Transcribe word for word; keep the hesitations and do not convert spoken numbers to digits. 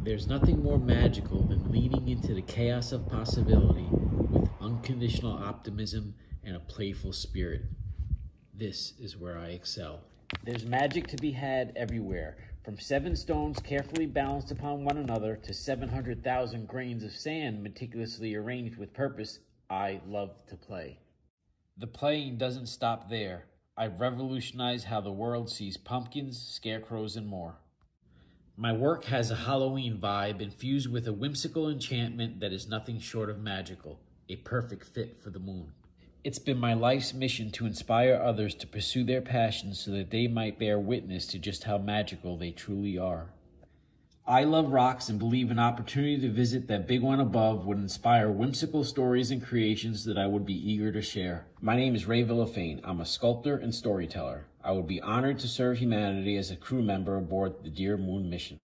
There's nothing more magical than leaning into the chaos of possibility with unconditional optimism and a playful spirit. This is where I excel. There's magic to be had everywhere, from seven stones carefully balanced upon one another to seven hundred thousand grains of sand meticulously arranged with purpose. I love to play. The playing doesn't stop there. I revolutionize how the world sees pumpkins, scarecrows, and more. My work has a Halloween vibe infused with a whimsical enchantment that is nothing short of magical, a perfect fit for the moon. It's been my life's mission to inspire others to pursue their passions so that they might bear witness to just how magical they truly are. I love rocks and believe an opportunity to visit that big one above would inspire whimsical stories and creations that I would be eager to share. My name is Ray Villafane. I'm a sculptor and storyteller. I would be honored to serve humanity as a crew member aboard the Dear Moon mission.